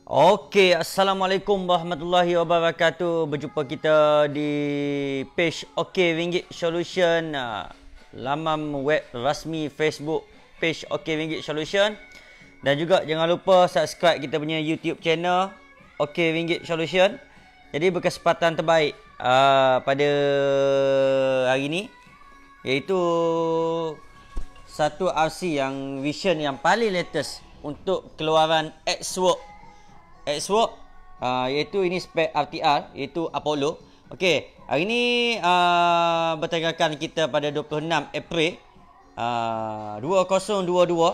Okey, Assalamualaikum warahmatullahi wabarakatuh. Berjumpa kita di page Okey Ringgit Solution, laman web rasmi Facebook page Okey Ringgit Solution. Dan juga jangan lupa subscribe kita punya YouTube channel Okey Ringgit Solution. Jadi berkesempatan terbaik pada hari ini, iaitu satu RC yang vision yang paling latest untuk keluaran X-Work, iaitu ini spek RTR, iaitu Apollo. Okey, hari ini bertengahkan kita pada 26 April 2022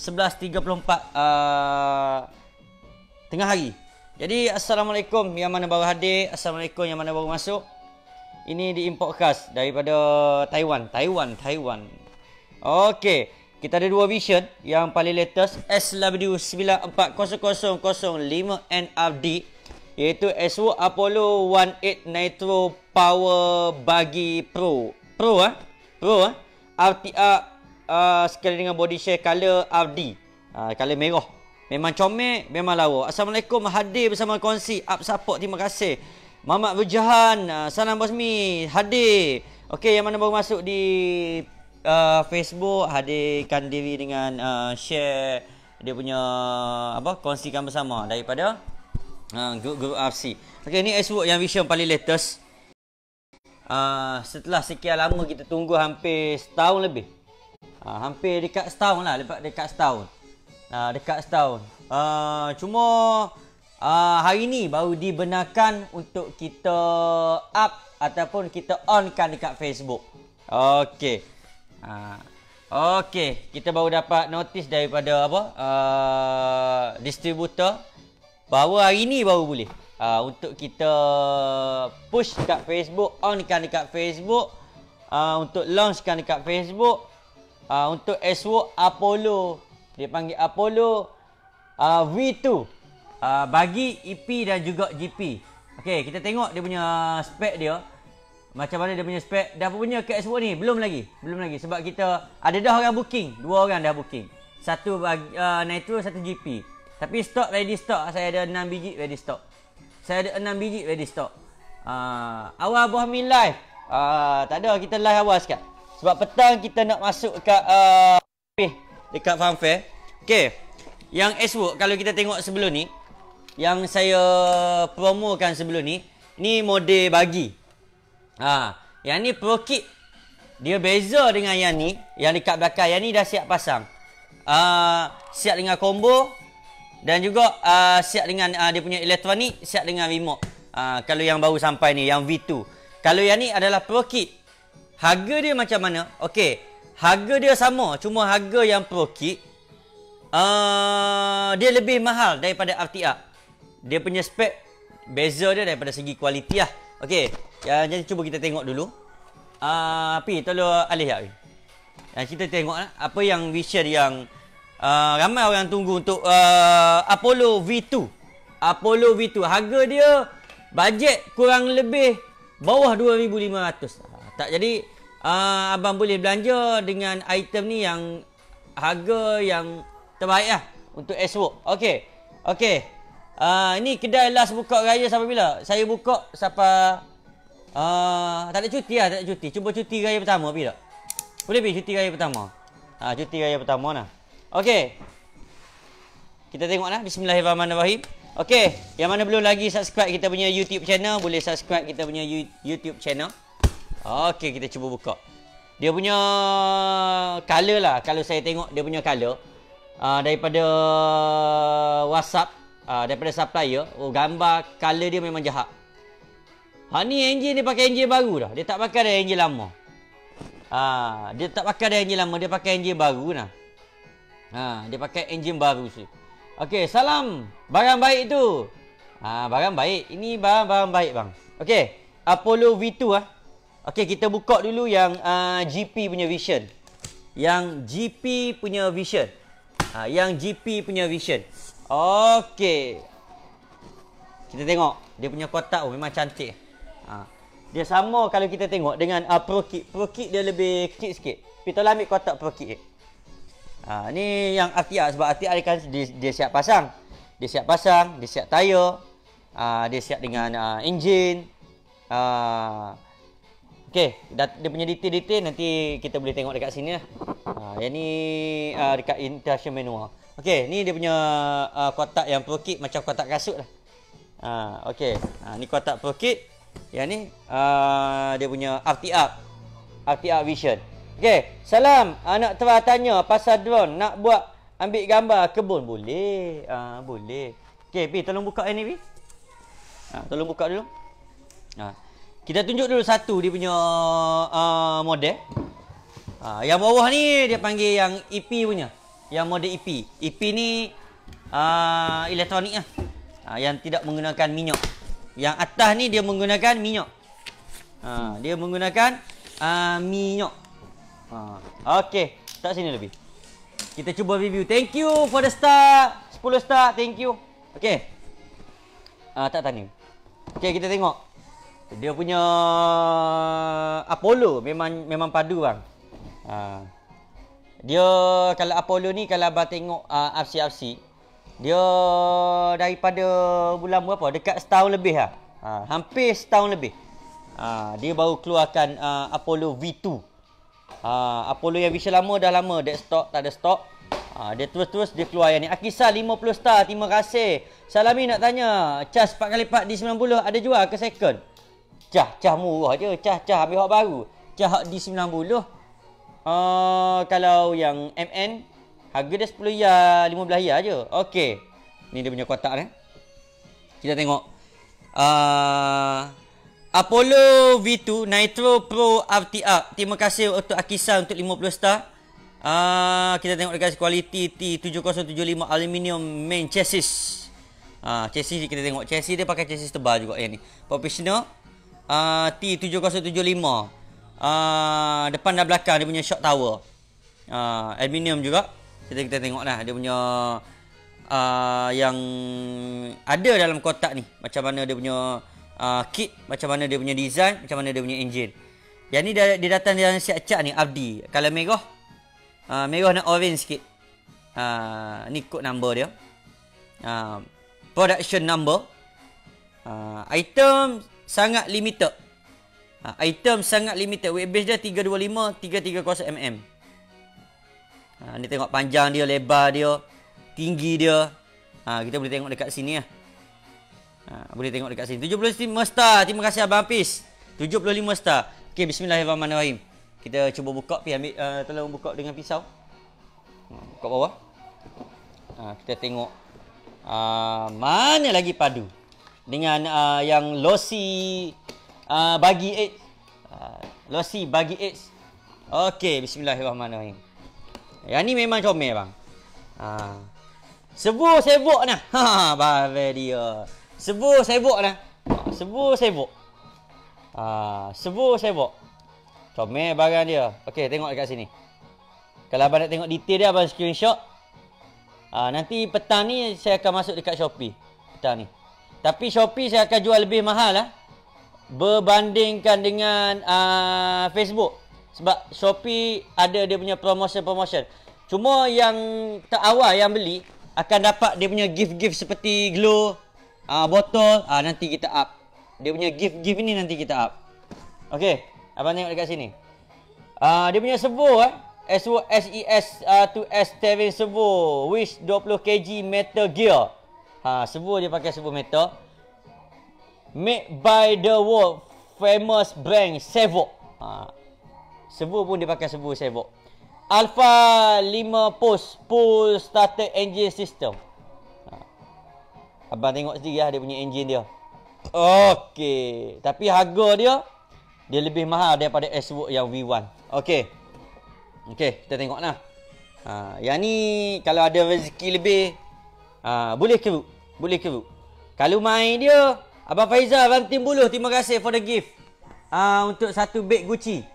11.34 tengah hari. Jadi Assalamualaikum yang mana baru hadir, Assalamualaikum yang mana baru masuk. Ini diimportkan daripada Taiwan. Okey, kita ada dua vision yang paling latest, SW94005NRD, iaitu X-Work Apollo 18 Nitro Power Bagi Pro. RTR sekali dengan body share color RD, color merah. Memang comel, memang lawa. Assalamualaikum, hadir bersama kongsi up support. Terima kasih Mamat Berjahan, salam Bosmi, hadir. Okey, yang mana baru masuk di Facebook, hadirkan diri dengan share dia punya kongsikan bersama daripada grup RC. Okey, ni X-Work yang vision paling latest. Setelah sekian lama kita tunggu, hampir setahun lebih. Hampir dekat setahun lah, dekat setahun. Cuma hari ni baru dibenarkan untuk kita up ataupun kita onkan dekat Facebook. Okey. Okey, kita baru dapat notis daripada distributor bahawa hari ni baru boleh untuk kita push dekat Facebook, onkan dekat Facebook, untuk launchkan dekat Facebook, untuk X-Work Apollo, dia panggil Apollo V2, bagi EP dan juga GP. Okey, kita tengok dia punya spek dia. Macam mana dia punya spek. Dah punya ke X-Work ni? Belum lagi. Sebab kita ada dah orang booking. 2 orang dah booking. Satu Nitro, satu GP. Tapi stok ready stock. Saya ada 6 biji ready stock. Awal Bohmin live. Tak ada, kita live awal sekat. Sebab petang kita nak masuk dekat Funfair. Okey. Yang X-Work, kalau kita tengok sebelum ni, yang saya promokan sebelum ni, ni model bagi. Yang ni Pro Kit. Dia beza dengan yang ni, yang dekat belakang. Yang ni dah siap pasang. Siap dengan combo dan juga siap dengan dia punya elektronik, siap dengan remote. Kalau yang baru sampai ni, yang V2. Kalau yang ni adalah Pro Kit. Harga dia macam mana? Okey, harga dia sama, cuma harga yang Pro Kit dia lebih mahal daripada RTR. Dia punya spek beza dia daripada segi kualiti lah. Okey, jadi cuba kita tengok dulu. Tolong alih tak? Kita tengok apa yang vision yang ramai orang tunggu untuk Apollo V2. Harga dia bajet kurang lebih bawah 2,500. Tak, jadi abang boleh belanja dengan item ni yang harga yang terbaik lah untuk X-Work. Okey. Ini kedai last buka raya sampai bila? Saya buka sampai tak ada cuti. Cuba cuti raya pertama pergi tak? Boleh pergi cuti raya pertama. Cuti raya pertama lah. Okey. Kita tengok lah. Bismillahirrahmanirrahim. Okey, yang mana belum lagi subscribe kita punya YouTube channel, boleh subscribe kita punya YouTube channel. Okey, kita cuba buka. Dia punya color lah. Kalau saya tengok dia punya color daripada WhatsApp, daripada supplier, gambar color dia memang jahat. Ni engine dia pakai engine baru dah. Dia tak pakai dah engine lama. Dia pakai engine baru nah. Dia pakai engine baru sih. Okey, salam. Barang baik tu. Barang baik. Ini barang baik bang. Okey, Apollo V2 Okey, kita buka dulu yang GP punya vision. Okey. Kita tengok dia punya kotak memang cantik. Dia sama kalau kita tengok dengan Pro Kit. Pro Kit dia lebih kecil sikit. Tapi tolong ambil kotak Pro Kit. Ni yang RTR, sebab RTR kan dia siap pasang. Dia siap pasang, dia siap tayar, dia siap dengan enjin. Okey, dia punya detail-detail nanti kita boleh tengok dekat sini lah. Yang ni dekat instruction manual. Okey, ni dia punya kotak yang pro kit macam kotak kasut lah. Okey, ni kotak pro kit. Yang ni dia punya RTR Vision. Okey, salam. Nak tanya pasal drone, nak buat ambil gambar kebun boleh. Boleh. Okey, Pi tolong buka ni Pi. Tolong buka dulu. Kita tunjuk dulu satu dia punya model. Yang bawah ni dia panggil yang EP punya. Yang model EP. EP ni elektronik lah. Yang tidak menggunakan minyak. Yang atas ni dia menggunakan minyak. Dia menggunakan minyak. Okey, start sini lebih. Kita cuba review. Thank you for the star. 10 star, thank you. Okey. Tak tanya. Okey, kita tengok. Dia punya Apollo memang padu bang. Dia kalau Apollo ni kalau abang tengok RC dia daripada bulan berapa? Dekat setahun lebih lah. Hampir setahun lebih. Dia baru keluarkan Apollo V2. Apollo yang Vision lama dah lama dead stock, tak ada stok. Dia terus dia keluar yang ni. Akisa 50 star, terima kasih. Salami nak tanya, cas 4x4 di 90 ada jual ke second? Cah murah je, cah ambil hak baru. Cah hak di 90. Kalau yang MN harga dia 10 ya, 15 ya je. Okey. Ni dia punya kotak ni. Kita tengok. Apollo V2 Nitro Pro RTR. Terima kasih untuk Akisa untuk 50 star. Kita tengok dekat kualiti T7075 aluminium main chassis. Chassis kita tengok. Chassis dia pakai chassis tebal juga yang ni. Professional. T7075. Depan dan belakang dia punya shock tower. Aluminium juga. Kita tengok lah dia punya yang ada dalam kotak ni. Macam mana dia punya kit, macam mana dia punya design, macam mana dia punya engine. Yang ni dia datang dengan siap cat ni Abdi. Kalau merah, merah nak orange sikit. Ni code number dia. Production number. Item sangat limited. Item sangat limited. Wheelbase dia 325 330 mm. Ni tengok panjang dia, lebar dia, tinggi dia. Kita boleh tengok dekat sini lah. Boleh tengok dekat sini. 75 star. Terima kasih Abang Hafiz. 75 star. Okey, bismillahirrahmanirrahim. Kita cuba buka. Ambil tolong buka dengan pisau. Buka bawah. Kita tengok mana lagi padu dengan yang Lossy bagi 8. Lossy bagi 8. Okey, bismillahirrahmanirrahim. Yang ni memang comel bang. Sebur sebok nah. Babe dia. Sebur sebok nah. Sebur sebok. Sebur sebok. Comel barang dia. Okey, tengok dekat sini. Kalau abang nak tengok detail dia, abang screenshot. Nanti petang ni saya akan masuk dekat Shopee. Petang ni. Tapi Shopee saya akan jual lebih mahal lah. Berbandingkan dengan Facebook. Sebab Shopee ada dia punya promotion. Cuma yang tak awal yang beli akan dapat dia punya gift-gift seperti glow, botol. Nanti kita up. Dia punya gift-gift ni nanti kita up. Okey, abang tengok dekat sini. Dia punya servo SES 2S steering servo with 20 kg metal gear. Servo dia pakai servo metal. Made by the world famous brand Sevo. Servo pun dia pakai servo Sevo. Alpha 5 post full starter engine system. Abang tengok sendiri lah dia punya engine dia. Okey, tapi harga dia lebih mahal daripada S-Work yang V1. Okey. Okey, kita tengok lah. Yang ni kalau ada rezeki lebih boleh keruk. Kalau main dia Abang Faizal, Abang Timbuluh, terima kasih for the gift. Untuk satu beg Gucci.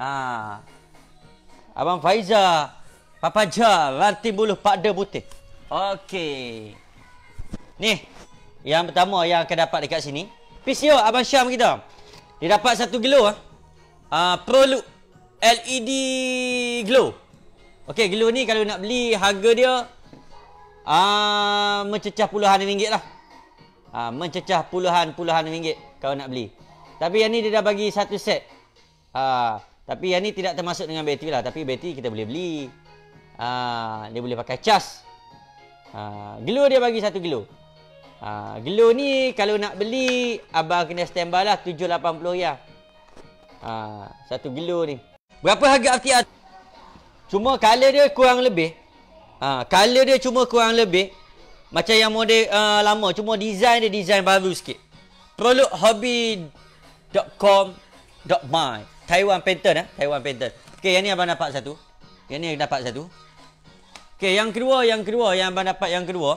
Abang Faizal, Papa Jar, Ranting Buluh, Pak De Putih. Okey. Ni, yang pertama yang akan dapat dekat sini. PCO Abang Syam kita. Dia dapat satu glow. Pro Look LED glow. Okey, glow ni kalau nak beli harga dia Mencecah puluhan ringgit lah. Mencecah puluhan ringgit kalau nak beli. Tapi yang ni dia dah bagi satu set. Tapi yang ni tidak termasuk dengan bateri lah. Tapi bateri kita boleh beli. Dia boleh pakai cas. Glow dia bagi 1 glow. Glow ni kalau nak beli, abang kena standby lah 780 riyal. Satu glow ni. Berapa harga FTR? Cuma color dia kurang lebih. Color dia cuma kurang lebih macam yang model lama. Cuma design dia design baru sikit. Producthobby.com.my Taiwan pattern. Taiwan pattern. Okay, yang ni abang dapat satu. Yang ni dapat satu. Okay, yang kedua yang abang dapat yang kedua.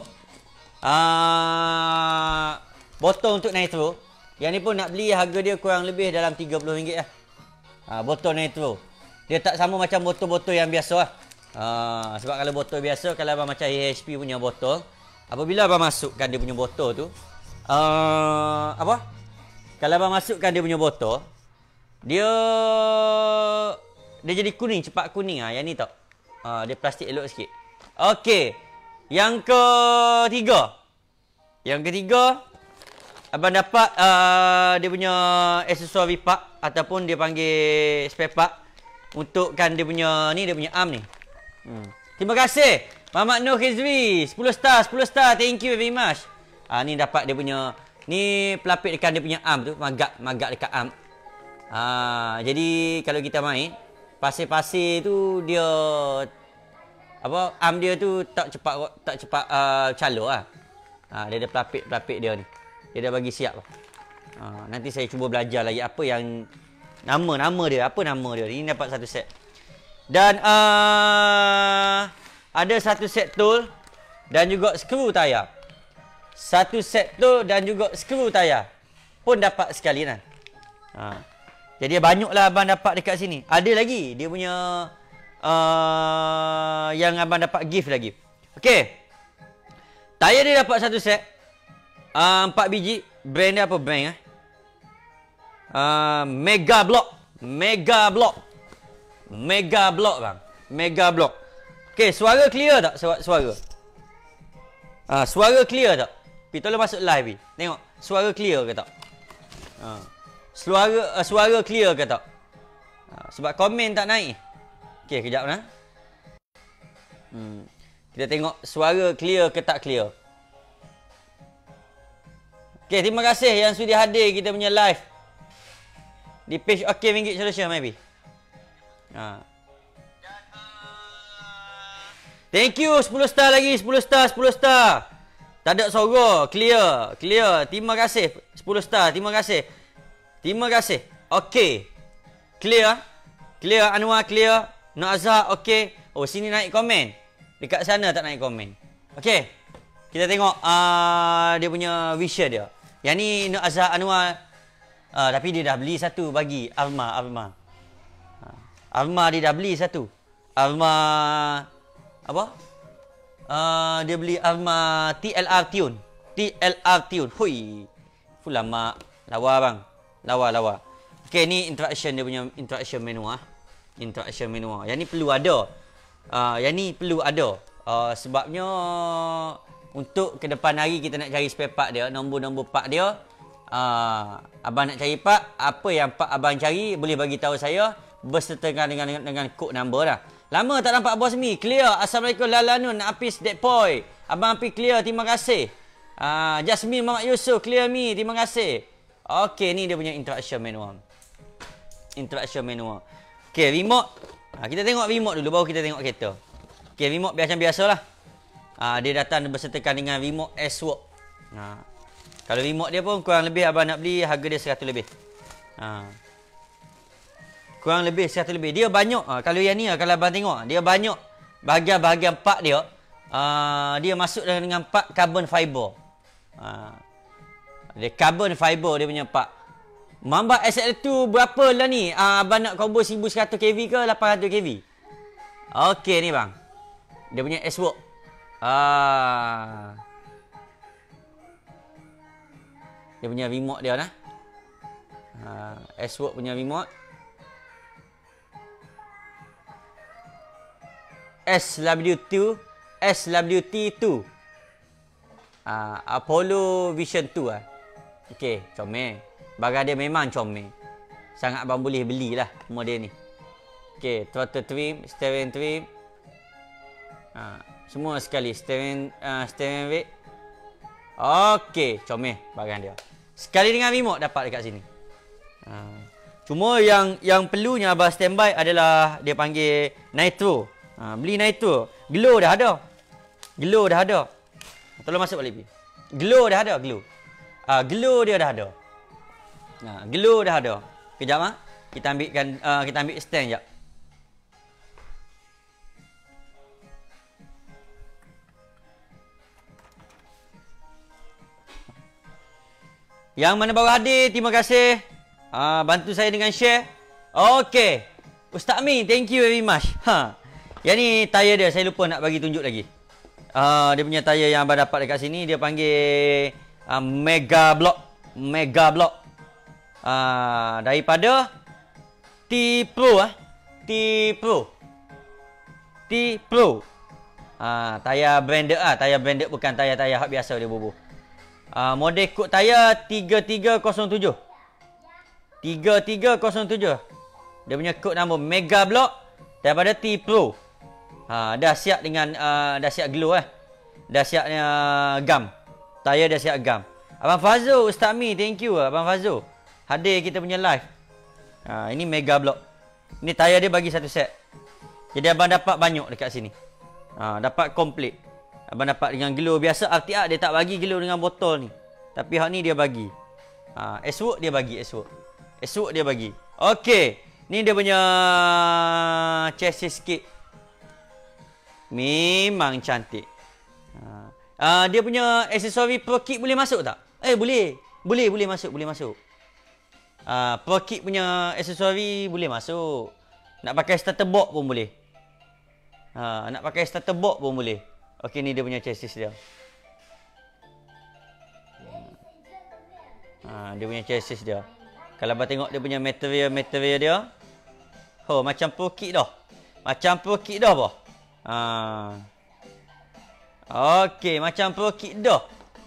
Botol untuk nitro. Yang ni pun nak beli harga dia kurang lebih dalam RM30 lah. Botol nitro. Dia tak sama macam botol-botol yang biasa lah. Sebab kalau botol biasa, kalau abang macam AHP punya botol, apabila abang masukkan dia punya botol tu, kalau abang masukkan dia punya botol, dia jadi kuning, cepat kuning. Yang ni tak. Dia plastik elok sikit. Okey. Yang ketiga, abang dapat dia punya aksesori part ataupun dia panggil spare part untukkan dia punya ni, dia punya arm ni. Terima kasih Muhammad Nur Khizri, 10 star, thank you very much. Ni dapat dia punya, ni pelapik dekat dia punya arm tu, magak dekat arm. Jadi kalau kita main pasir-pasir tu, dia arm dia tu tak cepat calor lah. Dia ada pelapik dia ni. Dia dah bagi siap lah. Nanti saya cuba belajar lagi apa yang nama dia, apa nama dia. Ini dapat satu set. Dan ada satu set tool dan juga skru tayar. Satu set tool dan juga skru tayar pun dapat sekali kan. Jadi banyaklah abang dapat dekat sini. Ada lagi dia punya yang abang dapat gift lagi. Okey. Tayar dia dapat satu set. 4 biji. Brand dia apa brand Mega Block bang. Mega Block. Okey, suara clear tak? Suara. Suara clear tak? Pi tolong masuk live pi. Tengok suara clear ke tak? Suara clear ke tak? Sebab komen tak naik. Okey, kejap nah. Kita tengok suara clear ke tak clear. Okey, terima kasih yang sudi hadir kita punya live di page OK Ringgit Solution maybe. Thank you 10 star lagi, 10 star. Tak ada suara, clear. Terima kasih 10 star, terima kasih. Okey. Clear Anwar, clear. Nur Azhar, okey. Oh, sini naik komen. Dekat sana tak naik komen. Okey. Kita tengok dia punya vision dia. Yang ni Nur Azhar Anwar. Tapi dia dah beli satu bagi Alma. Alma dia dah beli satu. Alma apa? Dia beli Alma TLR Tune. Hui. Lama. Lawa bang. Lawa. Okey, ni interaction dia punya interaction menu Interaction menu. Yang ni perlu ada. Sebabnya untuk ke depan hari kita nak cari spare part dia, nombor-nombor part dia. Abang nak cari part, apa yang part abang cari boleh bagi tahu saya berserta dengan kod number dah. Lama tak nampak bos mi. Clear. Assalamualaikum Lalanun, Apis Deadpoy. Abang Apis clear, terima kasih. Jasmine Muhammad Yusof, clear mi, terima kasih. Okey, ni dia punya interaction manual. Okey, remote. Kita tengok remote dulu baru kita tengok kereta. Okey, remote macam biasalah. Dia datang bersertakan dengan remote S-Work. Kalau remote dia pun kurang lebih abang nak beli harga dia 100 lebih. Kurang lebih 100 lebih. Dia banyak. Kalau yang ni kalau abang tengok, dia banyak bahagian-bahagian part dia. Dia masuk dengan part carbon fiber. Dia carbon fiber dia punya part. Mamba SL2 berapa lah ni? Abang nak combo 1100 kV ke 800 kV? Okey ni bang. Dia punya S-Work. Dia punya remote dia nah. S-Work punya remote. SWT2. Apollo Vision 2 lah. Okey, comel. Barang dia memang comel. Sangat abang boleh belilah model ni. Okey, throttle trim, steering trim. Semua sekali steering wheel. Okey, comel barang dia. Sekali dengan remote dapat dekat sini. Cuma yang perlunya abang standby adalah dia panggil nitro. Beli nitro. Glow dah ada. Glow dah ada. Tolong masuk balik. Glow dah ada, glow. Glow dia dah ada. Glow dah ada. Kejap kita ambil stand jap. Yang mana baru hadir, terima kasih. Bantu saya dengan share. Okey. Ustaz Amin, thank you very much. Yang ni tayar dia, saya lupa nak bagi tunjuk lagi. Dia punya tayar yang abang dapat dekat sini, dia panggil Mega Block. Mega Block. Daripada T Pro. T Pro. Tayar branded tayar branded, bukan tayar-tayar hak biasa dia bobo. Model kod tayar 3307. 3307. Dia punya kod nombor Mega Block daripada T Pro. Dah siap dengan dah siap glow Dah siap gam. Tayar dah siap gam. Abang Fazul, Ustaz Mi, thank you Abang Fazul. Hadir kita punya live. Ini Mega Block. Ini tayar dia bagi satu set. Jadi abang dapat banyak dekat sini. Dapat komplit. Abang dapat dengan glow. Biasa RTR dia tak bagi glow dengan botol ni. Tapi hak ni dia bagi. S-Work dia bagi, S-Work dia bagi. Okey. Ni dia punya chassis kit. Memang cantik. Dia punya aksesori Pro Kit boleh masuk tak? Boleh. Boleh masuk. Pro Kit punya aksesori boleh masuk. Nak pakai starter box pun boleh. Okey, ni dia punya chassis dia. Dia punya chassis dia. Kalau abang tengok dia punya material dia. Macam Pro Kit dah. Boh. Okey, macam Pro Kit dah.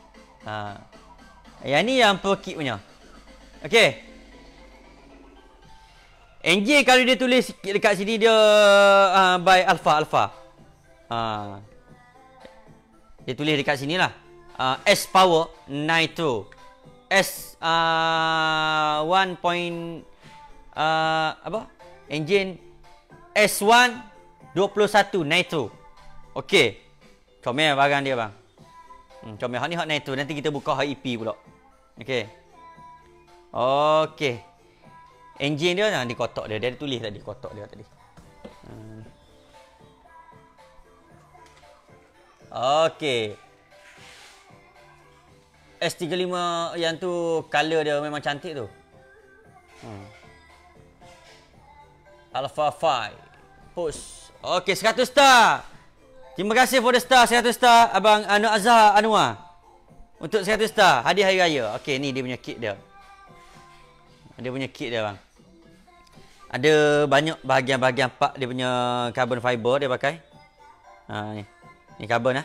Yang ni yang Pro Kit punya. Okey. Enjin kalau dia tulis dekat sini dia by Alpha. Dia tulis dekat sini lah. S Power Nitro. S 1. Enjin S1 21 Nitro. Okey. Comel barang dia bang. Comel. Hak ni hak Nitro. Nanti kita buka hak EP pula. Okey. Enjin dia di kotak dia. Dia ada tulis tadi kotak dia tadi. Okey. S35 yang tu color dia memang cantik tu. Alpha 5 push. Okey, 100 star. Terima kasih for the star, 100 star abang Nur Azhar Anwar. Untuk 100 star hadiah hari raya. Okey, ni dia punya kit dia. Bang. Ada banyak bahagian-bahagian part dia punya carbon fiber dia pakai. Ni carbon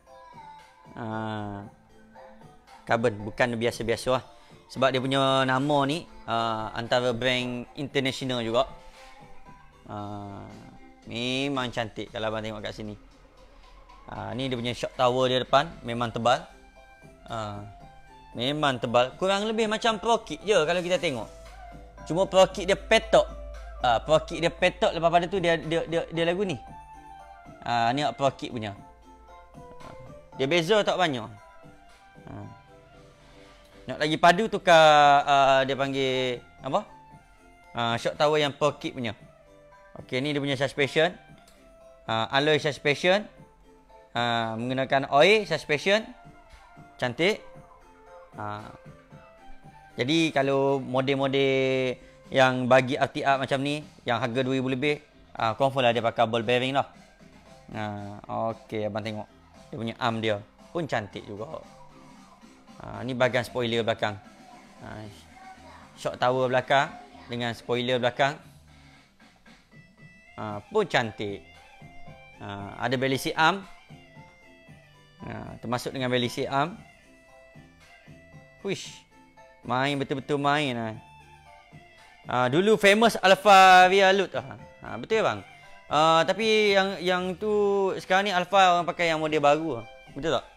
carbon, bukan biasa-biasa lah. Sebab dia punya nama ni antara brand international juga. Memang cantik kalau abang tengok kat sini. Ni dia punya shock tower dia depan. Memang tebal. Kurang lebih macam Pro Kit je kalau kita tengok. Cuma Pro Kit dia petok. Lepas pada tu dia lagu ni. Ni Pro Kit punya. Dia beza tak banyak. Nak lagi padu tukar dia panggil apa? Shock tower yang Pro Kit punya. Okey, ni dia punya suspension. Alloy suspension. Menggunakan oil suspension. Cantik. Jadi kalau model-model yang bagi RTR macam ni, yang harga 2000 lebih, confirm lah dia pakai ball bearing lah. Okey, abang tengok. Dia punya arm dia pun cantik juga. Ni bahagian spoiler belakang. Shock tower belakang dengan spoiler belakang. Pun cantik. Ada ballistic arm. Termasuk dengan ballistic arm. Wish. Main betul-betul main lah. Dulu famous Alpha Reaload. Betul ya bang? Tapi yang tu sekarang ni Alpha orang pakai yang model baru. Betul tak?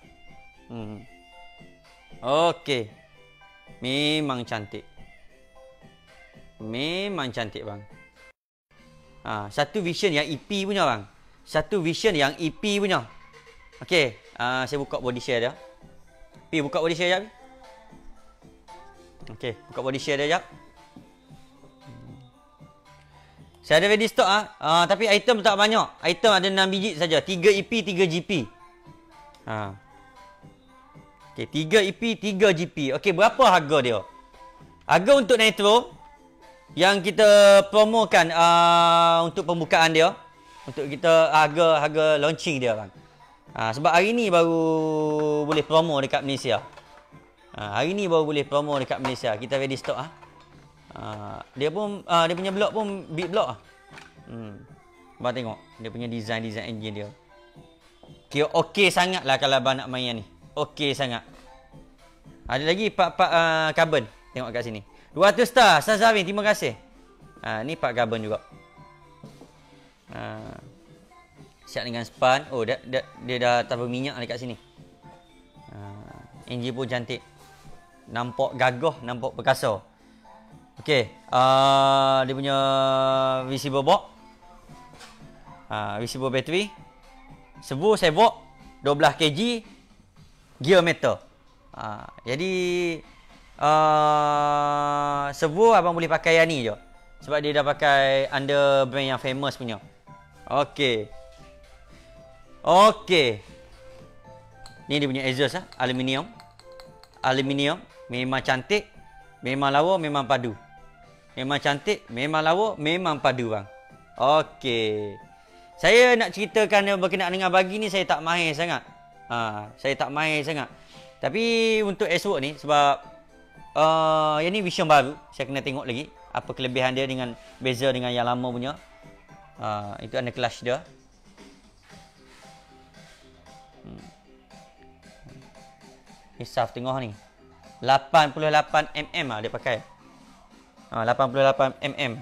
Okey. Memang cantik. Memang cantik bang. Satu vision yang EP punya bang. Satu vision yang EP punya. Okey. Saya buka body share dia. Pi buka body share jap. Okey, buka body share dia jap. Saya ada ready stock tapi item tak banyak. Item ada 6 biji saja. 3 EP, 3 GP. Okey, 3 EP, 3 GP. Okey, berapa harga dia? Harga untuk Nitro yang kita promokan untuk pembukaan dia, untuk kita harga launching dia bang. Sebab hari ni baru boleh promo dekat Malaysia. Hari ni baru boleh promo dekat Malaysia. Kita ready stock dia pun dia punya blok pun big blok Abang tengok dia punya design engine dia. Kira okey sangat lah kalau abang nak main ni. Okey sangat. Ada lagi part-part carbon. Tengok kat sini. 200 star Sazavin, terima kasih. Ni part carbon juga. Siap dengan span. Oh dia dah tabur minyak dekat sini. Engine pun cantik. Nampak gagah, nampak perkasa. Okey, dia punya visible box. Visible battery. Servo Sevok 12 kg. Gear metal. Jadi servo abang boleh pakai yang ni je. Sebab dia dah pakai under brand yang famous punya. Okey. Ni dia punya exhaust aluminium. Aluminium memang cantik, memang lawa, memang padu. Memang cantik, memang lawa, memang padu bang. Okey. Saya nak ceritakan berkenaan dengan bagi ni saya tak mahir sangat. Saya tak mahir sangat. Tapi untuk S-Work ni sebab yang ni vision baru, saya kena tengok lagi apa kelebihan dia dengan beza dengan yang lama punya. Itu under clutch dia. Ni shaft tengah ni 88 mm dia pakai. 88 mm.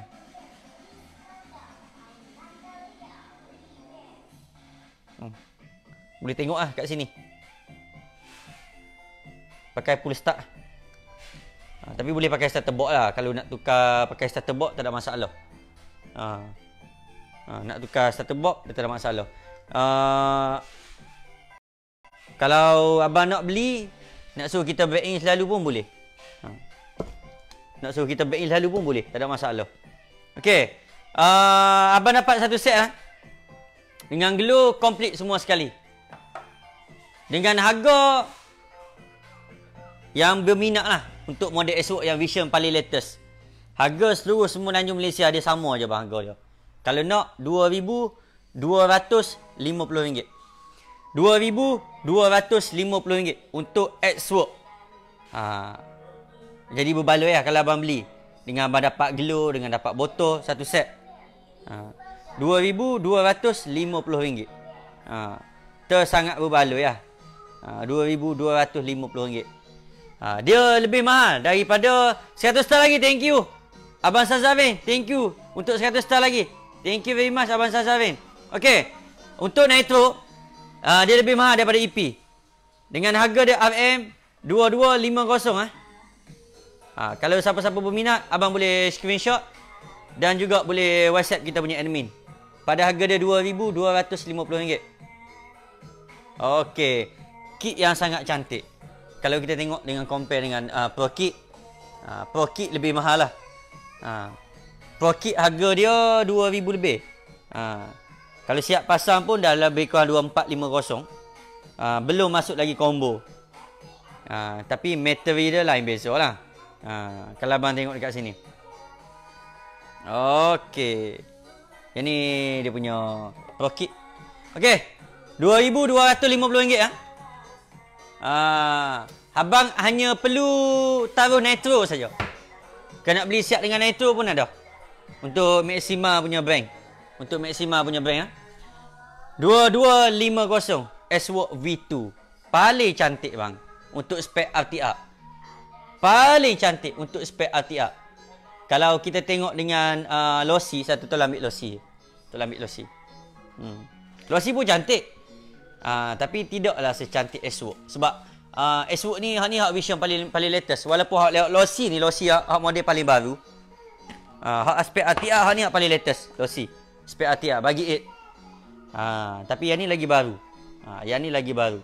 Boleh tengok kat sini. Pakai pull start. Tapi boleh pakai starter box lah. Kalau nak tukar pakai starter box tak ada masalah. Nak tukar starter box dia tak ada masalah. Kalau abang nak beli, nak suruh kita back in selalu pun boleh. Nak suruh kita back in selalu pun boleh, tak ada masalah. Okey. Abang dapat satu set dengan glow komplit semua sekali. Dengan harga yang berminat lah untuk model S-Work yang vision paling latest. Harga seluruh semua Tanjung Malaysia dia sama je bang harga dia. Kalau nak RM2,250. RM2,250 untuk S-Work. Jadi berbaloi lah kalau abang beli. Dengan abang dapat glow, dengan dapat botol satu set. RM2,250. Tersangat berbaloi lah. RM2,250. Dia lebih mahal daripada 100 star lagi. Thank you Abang Sazavin. Thank you untuk 100 star lagi. Thank you very much Abang Sazavin. Okey. Untuk Nitro dia lebih mahal daripada EP. Dengan harga dia RM2250. Kalau siapa-siapa berminat, abang boleh screenshot dan juga boleh WhatsApp kita punya admin. Pada harga dia RM2,250. Okey. Kit yang sangat cantik. Kalau kita tengok dengan compare dengan Pro Kit, Pro Kit lebih mahal lah. Pro Kit harga dia RM2,000 lebih. Kalau siap pasang pun dah lebih kurang RM2,450. Belum masuk lagi combo. Tapi material dia lain beza lah. Kalau abang tengok dekat sini. Okey. Yang ni dia punya Pro Kit. Okey. RM2,250 abang hanya perlu taruh nitro saja. Kalau nak beli siap dengan nitro pun ada. Untuk Maxima punya brand. Untuk Maxima punya brand 2250 S-Work V2. paling cantik bang untuk spek RTR. Paling cantik untuk spek RTR. Kalau kita tengok dengan lossy, satu tu ambil lossy. Lossy pun cantik. Tapi tidaklah secantik S-Work. Sebab S-Work ni hak vision paling latest. Walaupun hak lewat lossy ni, hak model paling baru. Hak aspek RTR hak ni hak paling latest. Lossy spek RTR bagi 8. Tapi yang ni lagi baru. Yang ni lagi baru.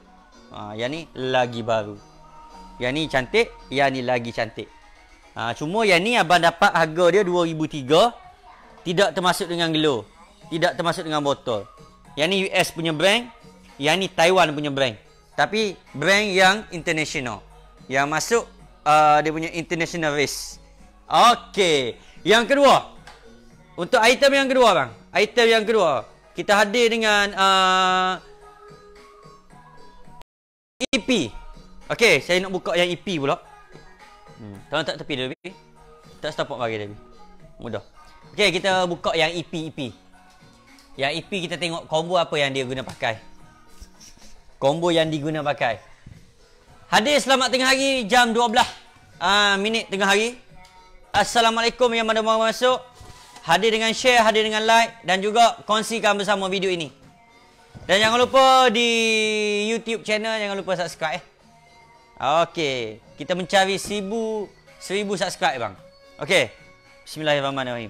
Yang ni cantik, yang ni lagi cantik. Cuma yang ni abang dapat harga dia 2003. Tidak termasuk dengan glow. Tidak termasuk dengan botol. Yang ni US punya brand. Yang ni Taiwan punya brand. Tapi brand yang international. Yang masuk dia punya international race. Okey. Yang kedua. Untuk item yang kedua bang. Item yang kedua. Kita hadir dengan EP. Okey, saya nak buka yang EP pula. Tolong tak tepi dia lebih. Tak stop bagi dia lebih. Mudah. Okey, kita buka yang EP. Yang EP kita tengok combo apa yang dia guna pakai. Combo yang diguna pakai. Hadir selamat tengah hari jam 12 minit tengah hari. Assalamualaikum yang mana mahu masuk. Hadir dengan share, hadir dengan like dan juga kongsikan bersama video ini. Dan jangan lupa di YouTube channel jangan lupa subscribe. Okey, kita mencari 1000 subscribe bang. Okey. Bismillahirrahmanirrahim.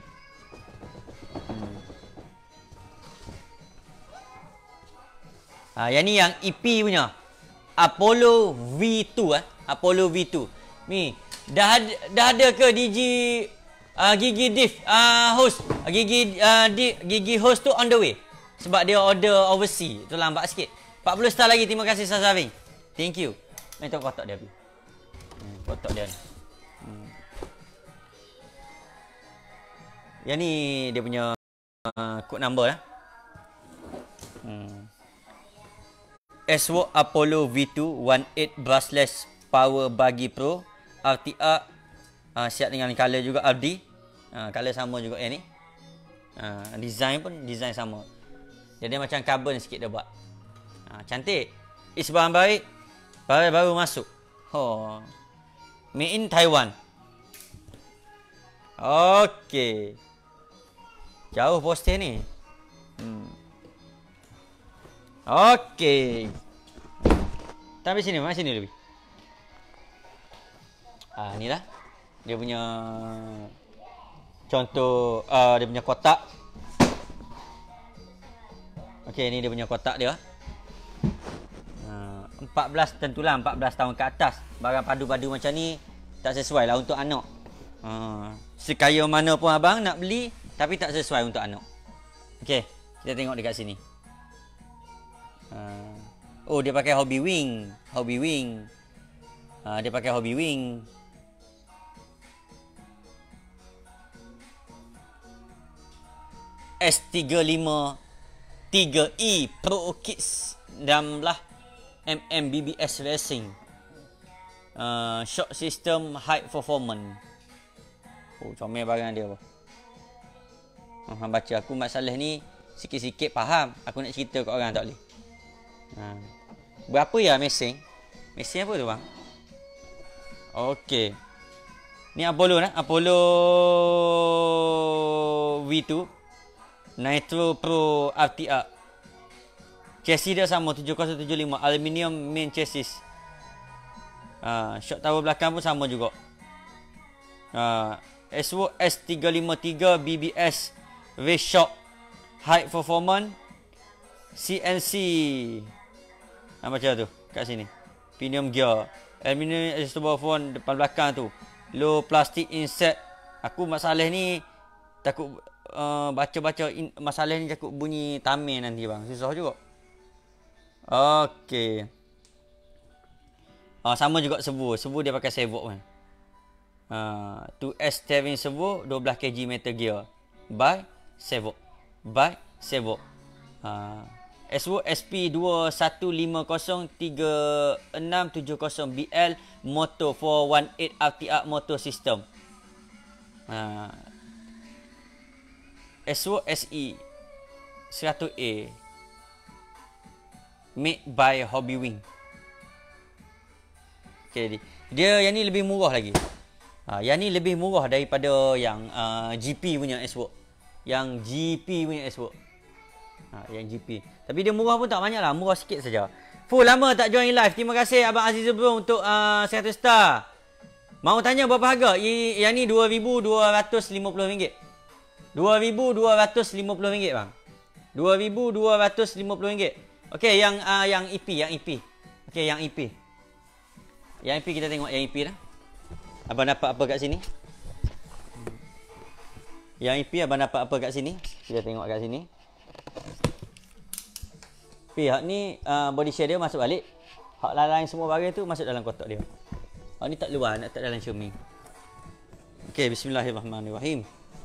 Yang ni yang EP punya. Apollo V2 Apollo V2. Ni dah ada ke Gigi Div host Gigi host tu on the way. Sebab dia order overseas. Tu lambat sikit. 40 star lagi. Terima kasih Sazaving. Thank you. Main tahu kotak dia habis. Kotak dia ni. Yang ni dia punya code number lah. S-Work Apollo V2 18 brushless power bagi pro RTR. Siap dengan color juga RD. Color sama juga yang ni. Design pun design sama. Jadi macam carbon sikit dia buat. Cantik. Is bahan baik. Baru masuk. Made in Taiwan. Okey. Jauh poster ni. Okey. Sampai sini, mana sini lebih. Ni lah. Dia punya contoh dia punya kotak. Okey, ni dia punya kotak dia. 14 tentulah 14 tahun ke atas. Barang padu-padu macam ni tak sesuai lah untuk anak. Sekaya mana pun abang nak beli tapi tak sesuai untuk anak. Okey, kita tengok dekat sini. Oh, dia pakai Hobby Wing. Dia pakai Hobby Wing. S35 3E Pro Kids 16mm BBS Racing. Shock system high performance. Comel barang dia apa. Baca aku masalah ni sikit-sikit faham. Aku nak cerita kat orang tak boleh. Berapa ya mesin? Mesin apa tu bang? Okey. Ni Apollo lah. Apollo V2 Nitro Pro RTR. Chassis dia sama 7075 aluminium main chassis. Shock tower belakang pun sama juga. S-Work S353 BBS race shock high performance CNC. Macam tu kat sini. Pinion gear. Aluminium adjustable phone depan belakang tu. Low plastic insert. Aku masalah ni takut baca-baca masalah ni takut bunyi tamir nanti bang. Susah juga. Okey. Sama juga servo. Servo dia pakai servo kan. 2S steering servo 12 kg metal gear. By servo. S-Work SP21503670BL motor 418 RTR motor system. S-Work SE 100A made by Hobby Wing. Okay, dia yang ni lebih murah lagi. Yang ni lebih murah daripada yang GP punya S-Work. Yang GP punya S-Work. Yang GP. Tapi dia murah pun tak banyak lah. Murah sikit saja. Full lama tak join live. Terima kasih Abang Azizul Bro untuk 100 star. Mau tanya berapa harga? Yang ni RM2,250. RM2,250 bang. RM2,250. Okey, yang EP, Okey, yang EP. Yang EP kita tengok yang EP dah. Abang dapat apa kat sini? Yang EP abang dapat apa kat sini? Kita tengok kat sini. Hak ni body share dia masuk balik. Hak lain semua barang tu masuk dalam kotak dia. Hak ni tak luar, nak tak dalam Xiaomi. Okey, bismillahirrahmanirrahim.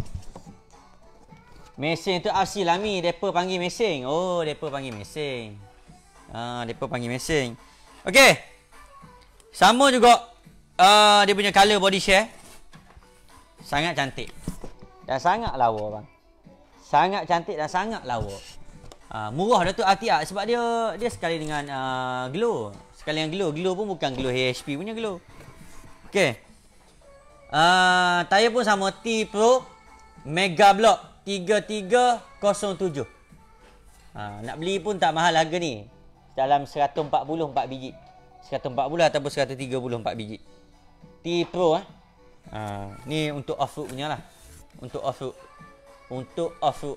Mesin tu RC Lami, depa panggil mesin. Oh, depa panggil mesin. Depa panggil mesin. Okey. Sama juga dia punya color body share. Sangat cantik. Dan sangat lawa bang. Sangat cantik dan sangat lawa. Murah dah tu RTR sebab dia sekali dengan glow. Sekali dengan glow. Glow pun bukan glow HP punya glow. Okey. Tayar pun sama T Pro Mega Block 3307. Nak beli pun tak mahal harga ni. Dalam 144 biji. 140 ataupun 134 biji. T Pro ni untuk off-road punya lah. Untuk off-road. Untuk off-road.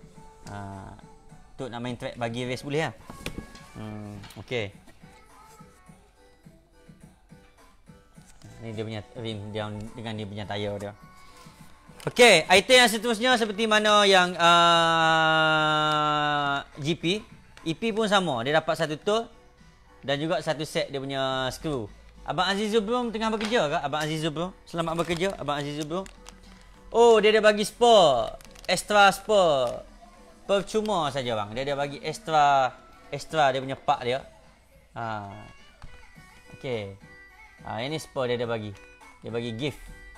Untuk nak main track bagi race boleh lah. Okey. Ni dia punya rim dengan dia punya tayar dia. Okey, item yang seterusnya seperti mana yang GP. EP pun sama. Dia dapat satu tool dan juga satu set dia punya skru. Abang Azizul Bro tengah bekerja ke? Abang Azizul Bro, selamat bekerja Abang Azizul Bro. Oh, dia bagi spur. Extra spur. Percuma saja bang. Dia bagi extra dia punya part dia. Okey. Ini spur dia bagi. Dia bagi gift.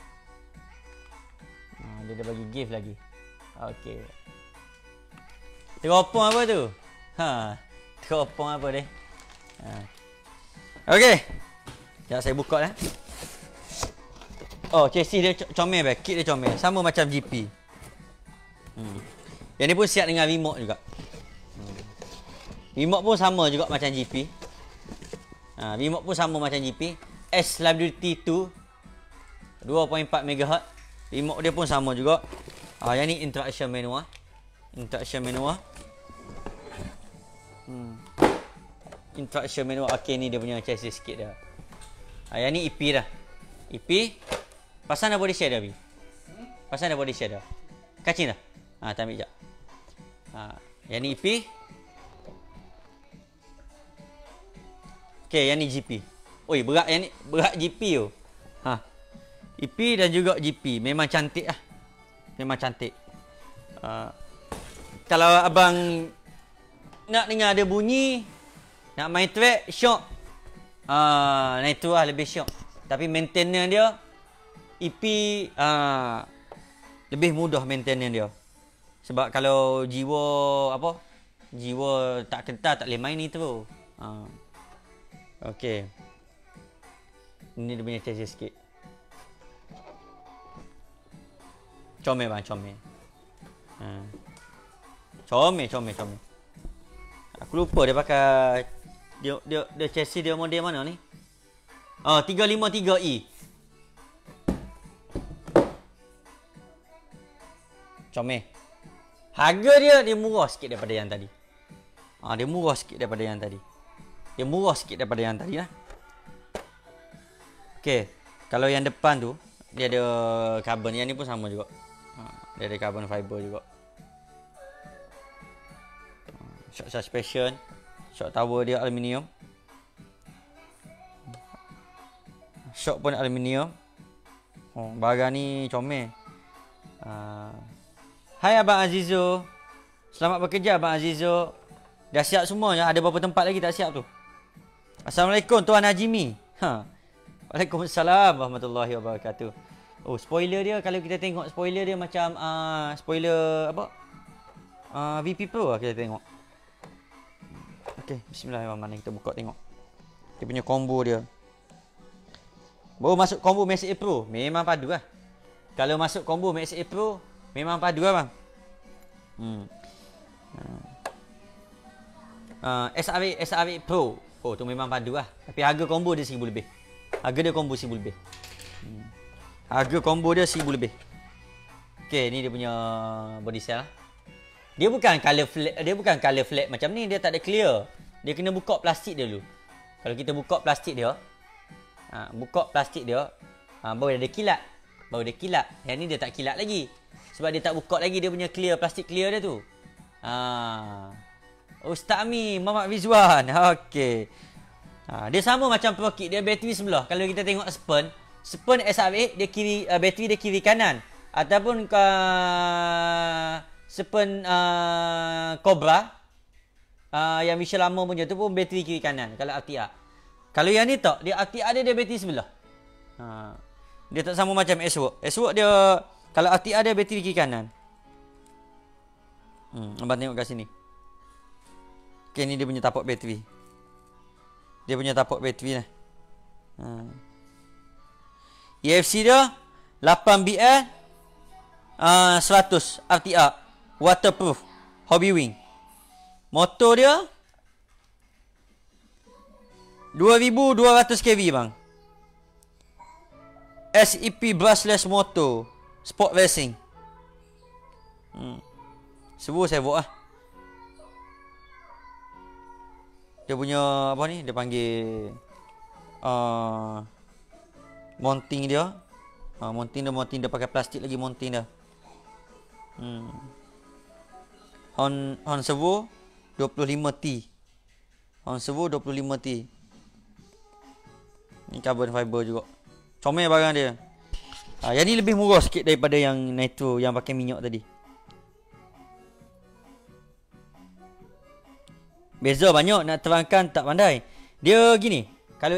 Dia bagi gift lagi. Okey. Teropong apa tu? Teropong apa dia? Okey. Sekejap saya buka lah. Oh, chassis dia comel baik. Kit dia comel. Sama macam GP. Yang ni pun siap dengan remote juga. Remote pun sama juga macam GP. Remote pun sama macam GP. S-Liability 2 2.4 MHz. Remote dia pun sama juga. Yang ni interaction manual. Interaction manual. Interaction manual. Okey, ni dia punya chassis sikit dah. Yang ni EP dah. EP. Pasang dah body share dah, Bi. Pasang dah body share dah. Kacing dah. Tak ambil sekejap. Yang ni EP. Okey, yang ni GP. Oi, berat yang ni. Berat GP tu. EP dan juga GP. Memang cantik lah. Memang cantik. Kalau abang nak dengar ada bunyi, nak main track, syok. Itu lah lebih syok. Tapi maintenance dia, EP lebih mudah maintenance dia. Sebab kalau jiwa tak kental tak boleh main ni tu. Okey. Ini dia punya chassis sikit. Comel bang, comel. Comel. Aku lupa dia pakai dia chassis dia model mana ni? 353E. Comel. Harga dia murah sikit daripada yang tadi. Dia murah sikit daripada yang tadi. Lah. Okey. Kalau yang depan tu dia ada carbon. Yang ni pun sama juga. Dia ada carbon fiber juga. Shock suspension. Shock tower dia aluminium. Shock pun aluminium. Barang ni comel. Hai Abang Azizo. Selamat bekerja Abang Azizo. Dah siap semuanya. Ada beberapa tempat lagi tak siap tu. Assalamualaikum Tuan Najimi. Waalaikumsalam warahmatullahi wabarakatuh. Oh, spoiler dia kalau kita tengok spoiler dia macam spoiler apa? VP Pro lah kita tengok. Okey, bismillahirrahmanirrahim, kita buka tengok. Dia punya combo dia. Baru masuk combo Max 8 Pro, memang padu lah. Kalau masuk combo Max 8 Pro, memang padu lah bang. SR8 Pro, oh tu memang padu lah. Tapi harga combo dia 1000 lebih. Harga dia combo 1000 lebih. Harga combo dia 1000 lebih. Okay, ni dia punya body cell lah. Dia bukan color flat macam ni, dia tak ada clear. Dia kena buka plastik dia dulu. Kalau kita buka plastik dia, baru dia kilat. Yang ni dia tak kilat lagi. Sebab dia tak buka lagi dia punya clear, plastik clear dia tu. Ustaz Ami, Muhammad Rizwan. Okey. Dia sama macam Pro Kit, dia bateri sebelah. Kalau kita tengok Spurn SR8 dia kiri, bateri dia kiri kanan. Ataupun Spurn Cobra yang Michelle lama punya tu pun bateri kiri kanan kalau RTR. Kalau yang ni tak, dia RTR dia bateri sebelah. Dia tak sama macam S-Work. S-Work dia kalau RTR dia bateri kiri kanan. Abang tengok kat sini. Okay, ni dia punya tapak bateri. Dia punya tapak bateri lah. EFC dia 8BL 100 RTR waterproof Hobby Wing. Motor dia 2200 kV bang. SEP brushless motor sport racing. Seru saya buat lah. Dia punya apa ni, dia panggil mounting dia. Mounting dia pakai plastik lagi mounting dia. Horn servo 25T. Horn servo 25T. Ni carbon fiber juga. Comel barang dia. Yang ni lebih murah sikit daripada yang nitro yang pakai minyak tadi. Beza banyak, nak terangkan tak pandai. Dia gini, kalau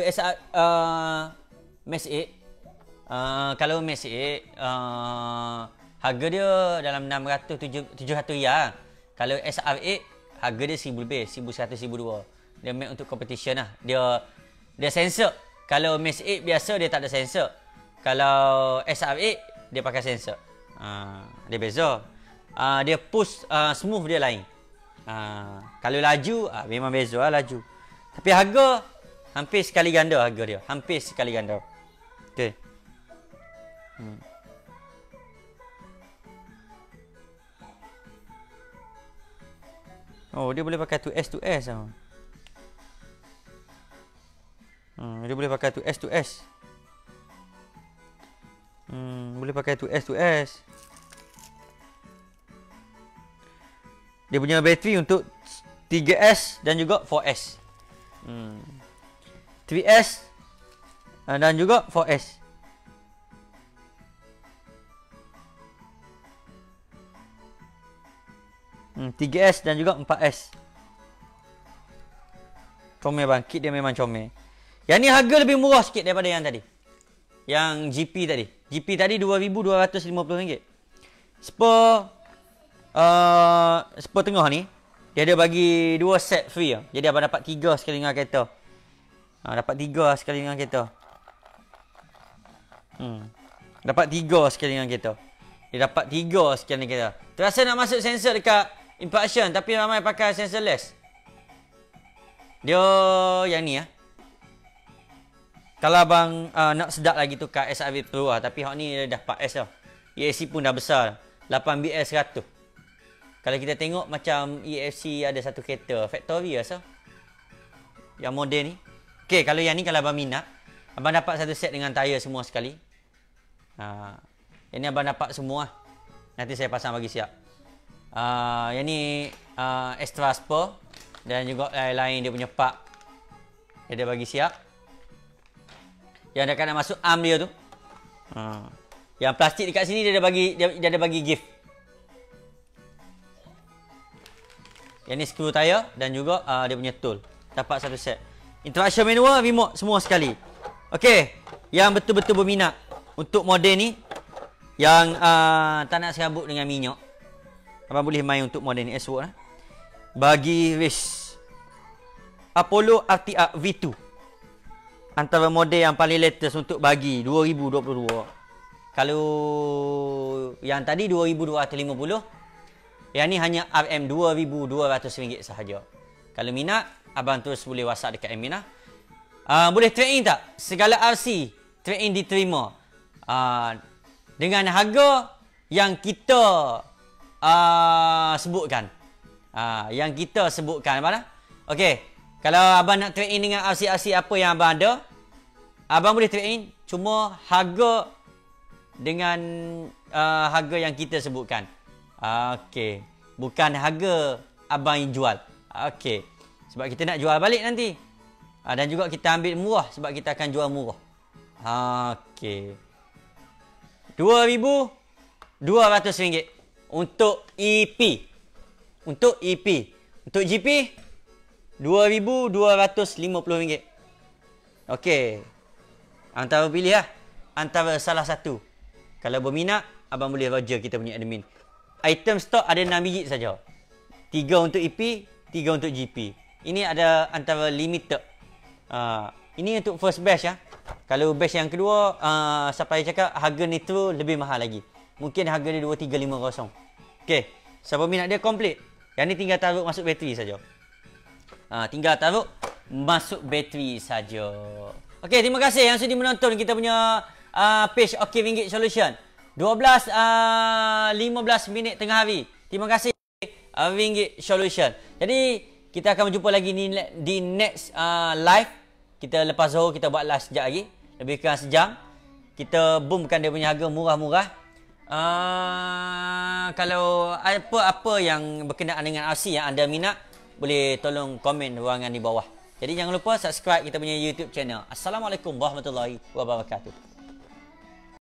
Max 8, kalau Max 8 harga dia dalam 600-700 riyal. Kalau SR8 harga dia 1000 lebih, 1100, 1200. Dia make untuk competition lah. Dia sensor. Kalau Max 8 biasa dia tak ada sensor. Kalau SR8 dia pakai sensor. Dia beza. Dia push smooth dia lain. Kalau laju memang beza lah laju. Tapi harga hampir sekali ganda harga dia. Hampir sekali ganda. Okey. Oh, dia boleh pakai 2S to S tau. Dia boleh pakai 2S to S. Boleh pakai 2S to S. Dia punya bateri untuk 3S dan juga 4S. 3S dan juga 4S. Hmm, 3S dan juga 4S. Comel bang, kit dia memang comel. Yang ni harga lebih murah sikit daripada yang tadi. Yang GP tadi. GP tadi RM2,250. Spur tengah ni dia ada bagi 2 set free. Jadi abang dapat 3 sekali dengan kereta. Dapat 3 sekali dengan kereta. Dapat 3 sekali dengan kereta. Dia dapat 3 sekali dengan kereta. Terasa nak masuk sensor dekat Impulsion, tapi ramai pakai sensorless. Dia yang ni Kalau abang nak sedap lagi tu kat SR8 Pro tapi hak ni dah 4S dah. EFC pun dah besar. 8BL 100. Kalau kita tengok macam EFC ada satu kereta factory rasa. Yang model ni. Okey, kalau yang ni kalau abang minat, abang dapat satu set dengan tayar semua sekali. Yang ni abang dapat semua. Nanti saya pasang bagi siap. Yang ni extra spur dan juga lain-lain dia punya part. Dia bagi siap. Yang dekat nak masuk arm dia tu. Yang plastik dekat sini dia ada bagi gift. Yang ni screw tayar dan juga dia punya tool. Dapat satu set. Interaction manual, remote semua sekali. Okey, yang betul-betul berminat untuk model ni yang tak nak serabut dengan minyak, abang boleh main untuk model ni S-Work Bagi race Apollo RTR V2. antara model yang paling latest untuk bagi 2022. Kalau yang tadi 2250, yang ni hanya RM 2200 sahaja. Kalau minat, abang terus boleh WhatsApp dekat Aminah. Boleh trade in tak? Segala RC trade in diterima. Dengan harga yang kita sebutkan. Yang kita sebutkan apa dah? Okey. Kalau abang nak trade in dengan RC-RC apa yang abang ada, abang boleh trade in, cuma harga dengan harga yang kita sebutkan. Okey. Bukan harga abang yang jual. Okey. Sebab kita nak jual balik nanti. Dan juga kita ambil murah sebab kita akan jual murah. Okey. RM2,200 untuk EP. Untuk EP. Untuk GP RM2,250. Okey. Antara pilih lah. Antara salah satu. Kalau berminat, abang boleh roger kita punya admin. Item stock ada 6 biji saja. 3 untuk EP, 3 untuk GP. Ini ada antara limited. Ini untuk first batch ya. Kalau batch yang kedua, sampai cakap harga Nitro lebih mahal lagi. Mungkin harga dia 2350. Okey. Siapa minat dia komplit. Yang ni tinggal taruh masuk bateri saja. Tinggal taruh masuk bateri saja. Okey, terima kasih yang sudi menonton kita punya page OK Ringgit Solution. 15 minit tengah hari. Terima kasih Ringgit Solution. Jadi kita akan berjumpa lagi di next live. Kita lepas Zohor kita buat live sekejap lagi. Lebih kurang sejam. Kita boomkan dia punya harga murah-murah. Kalau apa-apa yang berkenaan dengan RC yang anda minat, boleh tolong komen ruangan di bawah. Jadi jangan lupa subscribe kita punya YouTube channel. Assalamualaikum warahmatullahi wabarakatuh.